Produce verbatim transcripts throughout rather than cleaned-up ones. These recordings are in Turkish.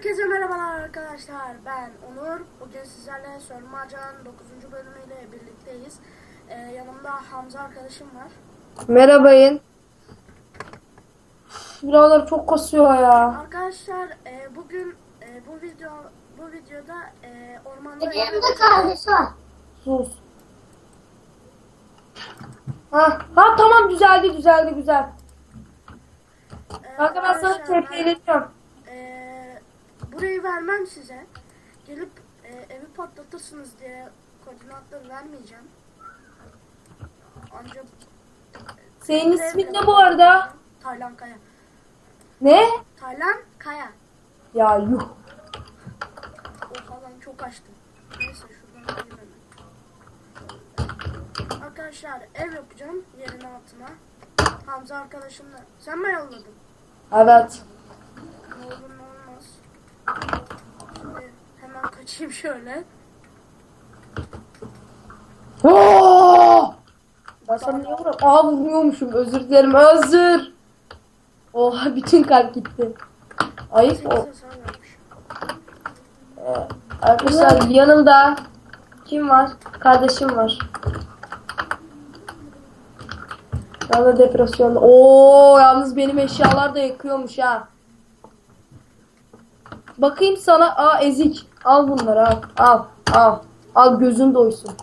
Herkese merhabalar arkadaşlar. Ben Onur. Bugün sizlerle Sörmacan dokuzuncu bölümüyle birlikteyiz. Ee, yanımda Hamza arkadaşım var. Merhabayın. Birader çok kasıyor ya. Arkadaşlar e, bugün e, bu video bu videoda e, ormanda Benim de kardeşi var. Sus. Ha, ha tamam düzeldi düzeldi güzel. e, Kanka ben sana arkadaşlar, tepkileneceğim. e, burayı vermem size. Gelip e, evi patlatırsınız diye koordinatları vermeyeceğim. Ancak Senin ismin ne bu arada? Taylan Kaya. Ne? Taylan Kaya. Ya yuh. O falan çok açtım. Neyse şuradan alayım hemen. Arkadaşlar ev yapacağım yerin altına. Hamza arkadaşımla. Sen mi yolladın? Evet. Ne olur ne olmaz. Şimdi hemen kaçayım şöyle. Oo! Ben sana niye vuruyorum? Aa vuruyormuşum. Özür dilerim. Özür. Oha bütün kalp gitti. Ayıp o. sekiz hasar vermiş. Ee, arkadaşlar yanımda kim var? Kardeşim var. Ben de depresyonda. Oo yalnız benim eşyalar da yakıyormuş ha. Bakayım sana. Aa ezik. Al bunları al. Al. Al. Al gözün doysun.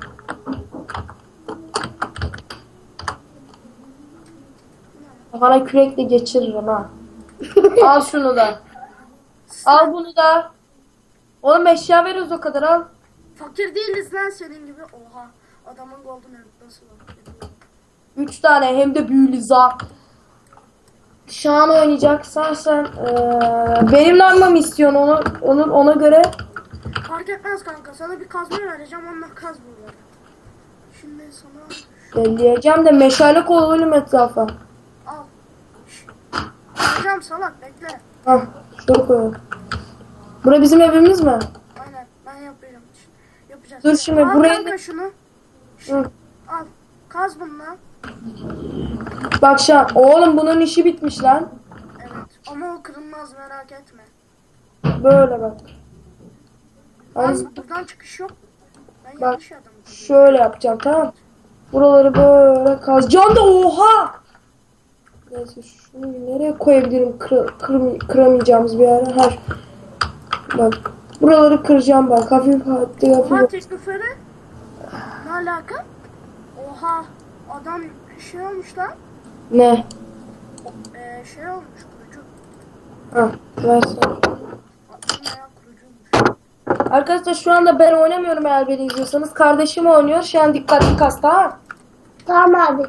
Kafana kürekle geçiririm ha. Al şunu da. Al bunu da. Oğlum eşya veriyoruz o kadar al. Fakir değiliz lan senin gibi. Oha. Adamın golden evi nasıl var? Üç tane hem de büyülü za. Şu an oynayacaksan sen eee benimle almamı istiyorsun onu, onu ona göre. Fark etmez kanka. Sana bir kazma vereceğim. Onunla kaz buraları. Şimdi sana Belleyeceğim de meşale koyalım etrafa. al. Şşş. Vereceğim salak bekle. Hah şöyle koyalım. Bura bizim evimiz mi? Aynen ben yapacağım. Yapacağız. Dur şimdi al buraya kanka da- şunu. Hı. Al. Kaz bununla. Bak şu an oğlum bunun işi bitmiş lan. Evet. Ama o kırılmaz merak etme. Böyle bak. Lan Hani buradan çıkış yok. Ben Bak. yanlış adamım. şöyle yapacağım tamam. Buraları böyle kazacağım da oha. Neyse şunu nereye koyabilirim kır, kır, kıramayacağımız bir yere. Ha. Bak buraları kıracağım bak hafif hafif Oha hafif. teklifleri. Ne alaka? Oha. Adam şey olmuş lan. Ne? Ee, şey olmuş kurucu. Ha versen. Bayağı kurucuymuş. Arkadaşlar şu anda ben oynamıyorum eğer beni izliyorsanız. Kardeşim oynuyor. Şu an dikkatli kas tamam. Tamam abi.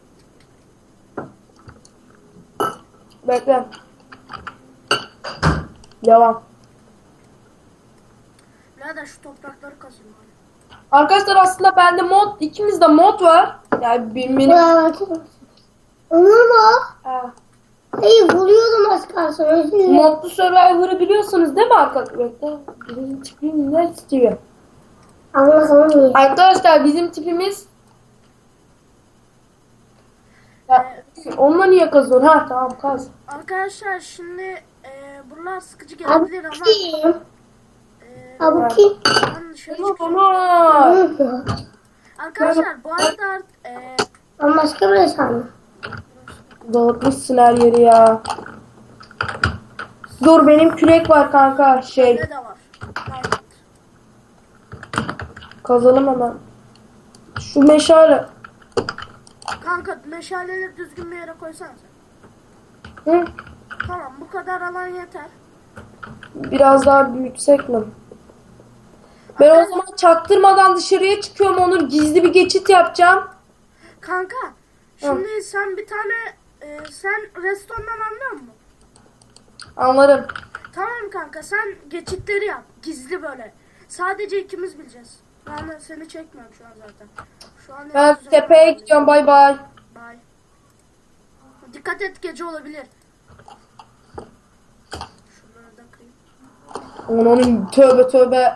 Bekle. Devam. Birader şu toprakları kazayım bari. Arkadaşlar aslında bende mod, ikimizde mod var. Yani benim, benim... Buraya bakar mısın? Olur mu? Ha. Hayır vuruyordum az kalsın. Özür dilerim. Modlu Survivor'ı biliyorsunuz değil mi arkadaşlar? Bekle. Bizim tipimiz ne istiyor? Anlatamam. Arkadaşlar bizim tipimiz... Ya, onunla niye kazıyorsun? Ha tamam kaz. Arkadaşlar şimdi e, buralar sıkıcı Abi gelebilir ama kim? e, Abi kim? ben dışarı Onur çıkıyorum. Onur. Arkadaşlar bu arada e, Ben başka bir sandım. Dağıtmışsın her yeri ya. Dur benim kürek var kanka şey. ne de var. Diamond. Kazalım hemen. Şu meşale. Kanka meşaleleri düzgün bir yere koysana sen. Hı? Tamam bu kadar alan yeter. Biraz daha büyütsek mi? Ben o zaman çaktırmadan dışarıya çıkıyorum Onur. Gizli bir geçit yapacağım. Kanka şimdi sen bir tane e, sen restorundan anlıyor musun? Anlarım. Tamam kanka sen geçitleri yap. Gizli böyle. Sadece ikimiz bileceğiz. Ben de seni çekmiyorum şu an zaten. Şu an Ben yapacağım. tepeye gidiyorum bay bay. Bye. Dikkat et gece olabilir. Şunları da kırayım. Onun tövbe tövbe.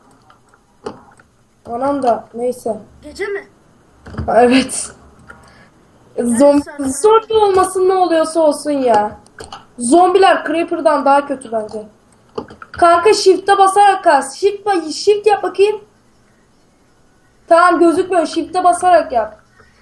Anam da neyse. Gece mi? Evet. Zombi, zombi olmasın ne oluyorsa olsun ya. Zombiler Creeper'dan daha kötü bence. Kanka shift'e basarak kaz. Shift, ba- shift yap bakayım. Tamam gözükmüyor. Shift'e basarak yap.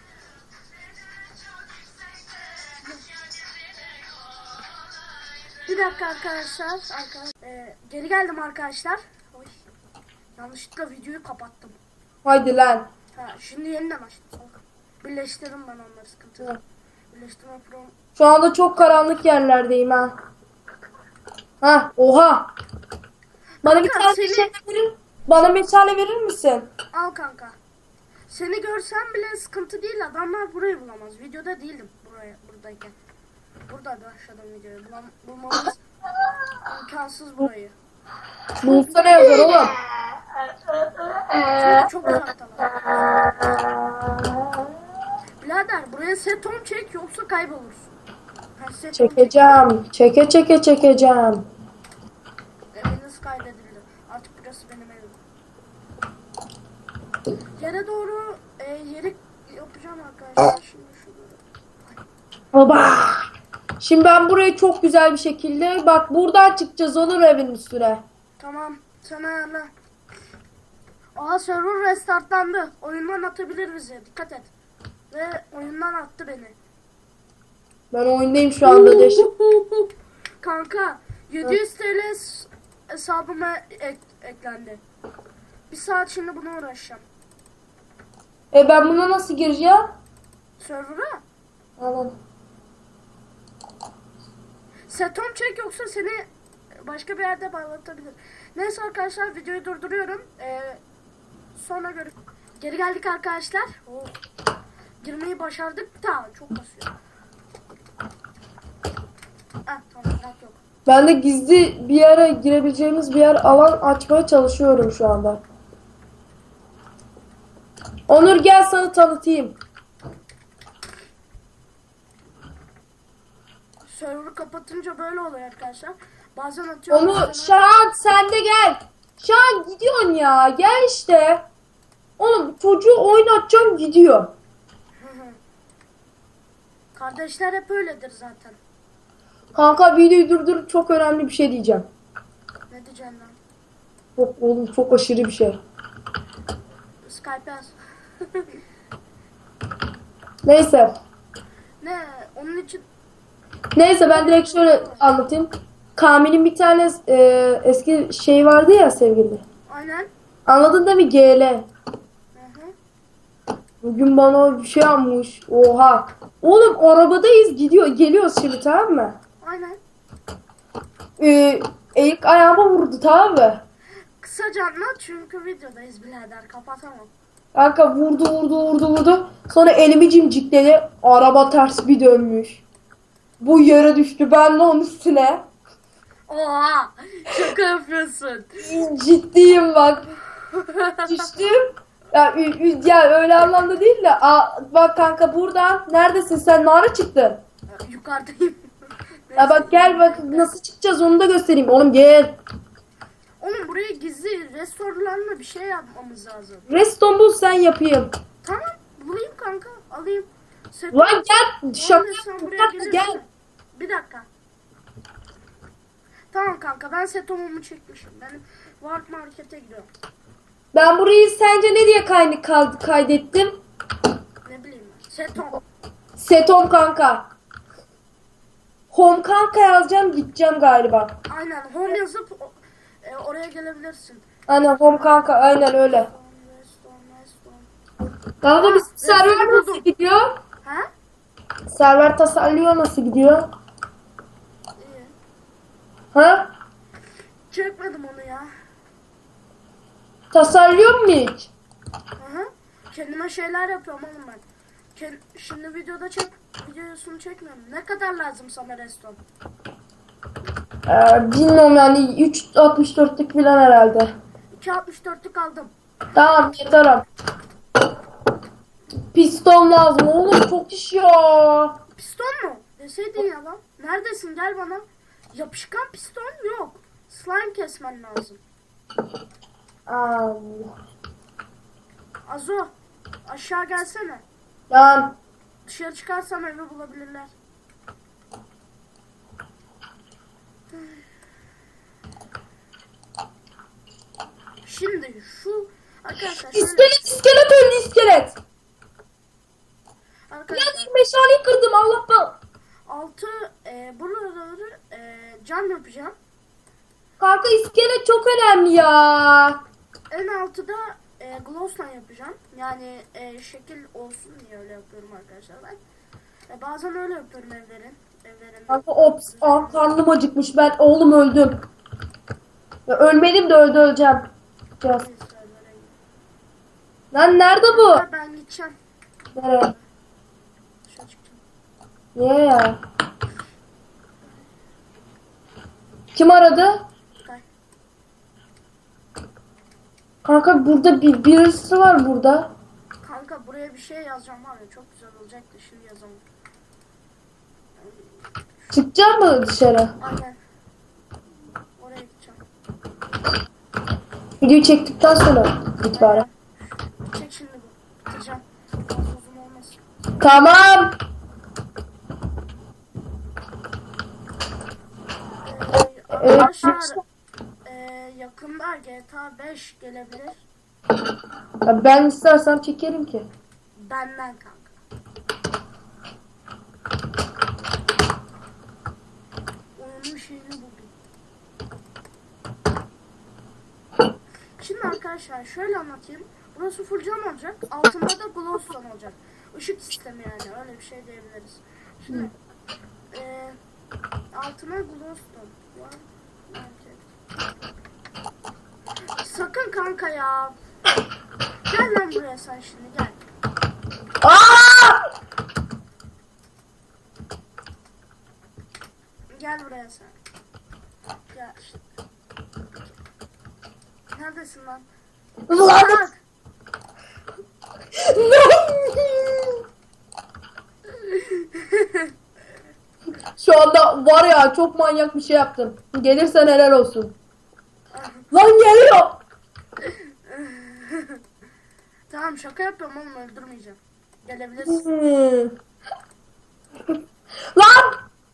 Bir dakika arkadaşlar. Arka- e, geri geldim arkadaşlar. Oy. Yanlışlıkla videoyu kapattım. Haydi lan. Ha, şimdi yeniden açtım. Salak. Birleştirdim ben onları, sıkıntı yok. Birleştirme pro. Şu anda çok karanlık yerlerdeyim ha. Ha, oha. Bana bir Kanka, tane seni- meşale verir. Bana meşale verir misin? Al kanka. Seni görsem bile sıkıntı değil, adamlar burayı bulamaz. Videoda değildim buraya buradayken. Burada başladım videoyu. Bulam bulmamız imkansız burayı. Bulsa ne yazar oğlum? Çünkü çok uzaktalar. Birader buraya setom çek yoksa kaybolursun. Ha, setom çek. Çekeceğim. Çeke çeke çekeceğim. Eviniz kaydedildi. Artık burası benim evim. Yere doğru e, yeri yapacağım arkadaşlar. Şimdi şurada. Baba. Şimdi ben burayı çok güzel bir şekilde bak buradan çıkacağız olur evin üstüne. Tamam. Sen ayarla. Aa, server restartlandı. Oyundan atabilir bizi. Dikkat et. Ve oyundan attı beni. Ben oyundayım şu anda. Deş. Kanka yedi yüz T L s- hesabıma ek- eklendi. Bir saat şimdi buna uğraşacağım. E ben buna nasıl gireceğim? Server'a. Anladım. Setom çek yoksa seni başka bir yerde bağlatabilir. Neyse arkadaşlar videoyu durduruyorum. Ee, sonra görüş. Geri geldik arkadaşlar. Oh. Girmeyi başardık da çok basıyor. Ah tamam, bak yok. Ben de gizli bir yere girebileceğimiz bir yer alan açmaya çalışıyorum şu anda. Onur gel sana tanıtayım. Server'ı kapatınca böyle oluyor arkadaşlar. Bazen atıyorum. Onur bazen- Şahan sen de gel. Şahan gidiyorsun ya gel işte. Oğlum çocuğu oynatacağım gidiyor. Kardeşler hep öyledir zaten. Kanka videoyu durdurup çok önemli bir şey diyeceğim. Ne diyeceğim lan? Çok, oğlum çok aşırı bir şey. Skype yaz. Neyse. Ne? Onun için Neyse ben direkt şöyle anlatayım. Kamil'in bir tane e, eski şey vardı ya sevgili. aynen. Anladın değil mi? G L. Hı hı. Bugün bana bir şey almış. Oha. Oğlum arabadayız gidiyor. Geliyoruz şimdi tamam mı? Aynen. Ee, ilk ayağıma vurdu tamam mı? Kısaca anlat çünkü videodayız birader, kapatamam. Kanka vurdu vurdu vurdu vurdu. Sonra elimi cimcikledi. Araba ters bir dönmüş. Bu yere düştü. Ben de onun üstüne. Oha! Şaka yapıyorsun. Ciddiyim bak. Düştüm. Ya, ü- ü- ya öyle anlamda değil de. Aa, bak kanka buradan. Neredesin sen? Nara çıktın? Yukarıdayım. Ya bak gel bak nasıl çıkacağız onu da göstereyim. Oğlum gel. Oğlum buraya gizli restoranlarla bir şey yapmamız lazım. Reston bul sen yapayım. Tamam, bulayım kanka, alayım. Set- Lan gel. Şaka Oğlum, sen buraya yapma, gelirsin. gel. Bir dakika. Tamam kanka, ben setomumu çekmişim. Benim Warp Market'e gidiyorum. Ben burayı sence ne diye kay- kay- kaydettim? Ne bileyim ben. Setom. Setom kanka. Home kanka yazacağım gideceğim galiba. Aynen, home yazıp o- e, oraya gelebilirsin. Aynen home kanka aynen öyle. Reston, reston. Kanka bir Ah, server reston nasıl buldum. gidiyor? Ha? Server tasarlıyor nasıl gidiyor? İyi. Ha? Çekmedim onu ya. Tasarlıyor mu hiç? Hı hı. Kendime şeyler yapıyorum oğlum ben. Ken- Şimdi videoda çek, videosunu çekmiyorum. Ne kadar lazım sana reston? Ee, bilmiyorum yani üç altmış dörtlük falan herhalde. iki altmış dörtlük aldım. Tamam yeterim. Piston lazım oğlum çok iş ya. Piston mu? Deseydin ya lan. Neredesin, gel bana. Yapışkan piston yok. Slime kesmen lazım. Aa, Azo, aşağı gelsene. tamam. Dışarı çıkarsam evi bulabilirler. Şimdi şu arkadaşlar şöyle İskelet iskelet öldü iskelet. arkadaşlar Ya meşaleyi kırdım Allah be. altı e, buraları e, cam yapacağım. Kanka iskelet çok önemli ya. En altıda e, glossla yapacağım. Yani e, şekil olsun diye öyle yapıyorum arkadaşlar ben. E, bazen öyle yapıyorum evlerin. Evlerin. Kanka ops. Aa, karnım acıkmış ben oğlum öldüm. Ya, ölmedim de öldü öleceğim. Biraz. Lan nerede bu? Ben gideceğim. Nereye? Dışarı çıkacağım. Niye ya? Kim aradı? Gel. Kanka burada bir birisi var burada. Kanka buraya bir şey yazacağım var ya çok güzel olacak da şimdi yazalım. Çıkacak mı dışarı? Aynen. Oraya gideceğim. Videoyu çektikten sonra git bari. Çek şimdi bu. Bitireceğim. Fazla uzun olmasın. Tamam. Ee, arkadaşlar e, yakında G T A beş gelebilir. Ya ben istersem çekerim ki. Benden kanka. Oyunun şeyini buldum. Şimdi arkadaşlar şöyle anlatayım. Burası full cam olacak. Altında da glowstone olacak. Işık sistemi yani öyle bir şey diyebiliriz. Şimdi e, altına glowstone var. Sakın kanka ya. Gel lan buraya sen şimdi gel. Aa! Gel buraya sen. Gel. Neredesin lan? Ulan! Bak. Şu anda var ya çok manyak bir şey yaptım. Gelirsen helal olsun. Lan geliyor. Tamam şaka yapıyorum oğlum öldürmeyeceğim. Gelebilirsin. Hmm. Lan!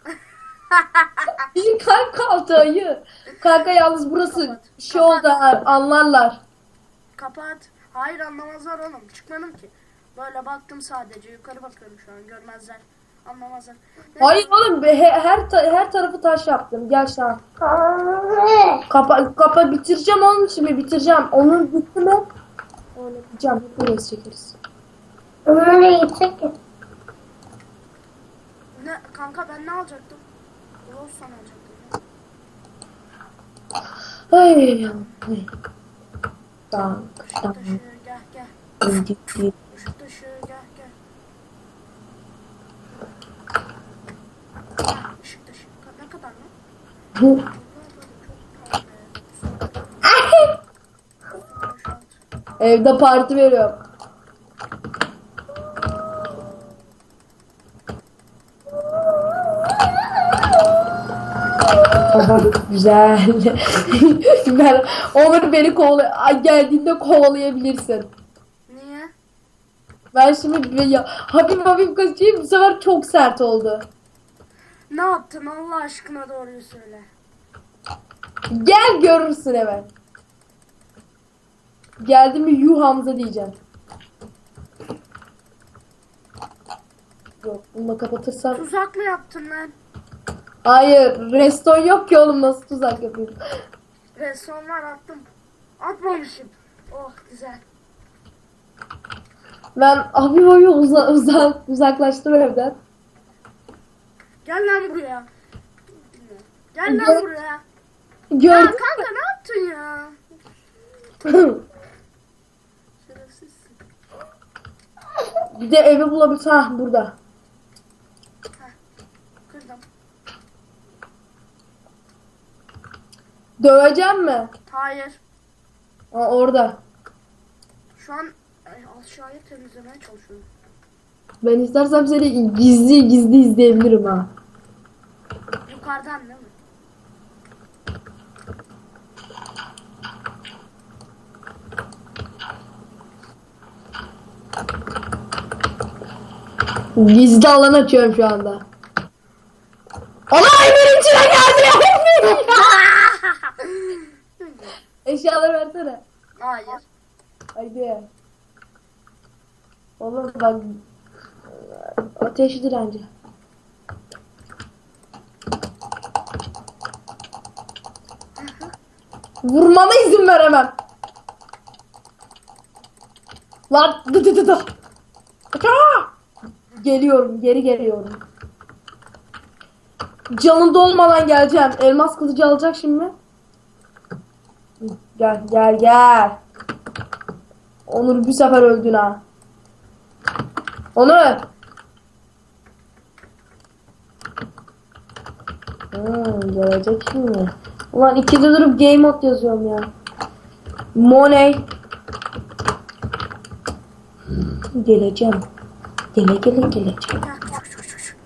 Bir kalp kaldı ayı. Kanka yalnız burası Kapat. şey oldu ha, anlarlar. Kapat. Hayır anlamazlar oğlum. Çıkmadım ki. Böyle baktım sadece. Yukarı bakıyorum şu an. Görmezler. Anlamazlar. Neyse. Hayır oğlum be- he- her ta- her tarafı taş yaptım. Gel şu an. Kapa kapa bitireceğim oğlum şimdi bitireceğim. Onun bitti mi? Öyle yapacağım. Hepimiz çekeriz. Nereye gidecek ki? Ne, kanka ben ne alacaktım? Glowstone alacaktım. Ay ya. Ay. Tamam. Işık Tamam. taşı gel gel. Gitti. Işık taşı gel gel. Gel, Işık taşı. Ka- Ne kadar lan? Evde parti veriyorum. Aha, güzel. Ben olur beni kovala geldiğinde kovalayabilirsin. Niye? Ben şimdi bir- ya, hafif hafif kaçayım bu sefer çok sert oldu. Ne yaptın Allah aşkına doğruyu söyle. Gel görürsün hemen. Geldi mi yuh Hamza diyeceğim. Yok bunu kapatırsam. Tuzak mı yaptın lan? Hayır reston yok ki oğlum nasıl tuzak yapayım. Reson var attım. Atmamışım. Oh güzel. Ben hafif hafif uza, uza, uzaklaştım evden. Gel lan buraya. Gel Gel. lan buraya. Ya Gördün kanka ne yaptın ya? mü? Şerefsizsin. Bir de evi bulabilsem. Hah burada. Kırdım. Döveceğim mi? Hayır. Aa, orada. Şu an ay, aşağıya temizlemeye çalışıyorum. Ben istersem seni gizli gizli izleyebilirim ha. Yukarıdan değil mi? Gizli alan açıyorum şu anda. Ana benim içine geldi. Eşyaları versene. Hayır. Haydi. Oğlum bak. Ateş direnci. Vurmana izin veremem. Lan dı dı dı dı. Kaça! Geliyorum, geri geliyorum. Canında olmadan geleceğim. Elmas kılıcı alacak şimdi. Gel, gel, gel. Onur bir sefer öldün ha. Onur. Hmm, gelecek şimdi. Ulan ikide durup game mode yazıyorum ya. Money. Geleceğim. Gele gele geleceğim. Gel, şu, şu, şu, şu.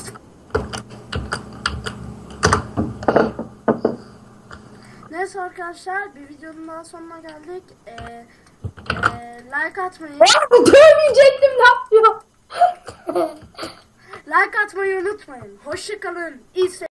Neyse arkadaşlar bir videonun daha sonuna geldik. Ee, e, like atmayı, Dövmeyecektim, ne yapıyor? like atmayı unutmayın. Hoşça kalın. İyi seyirler.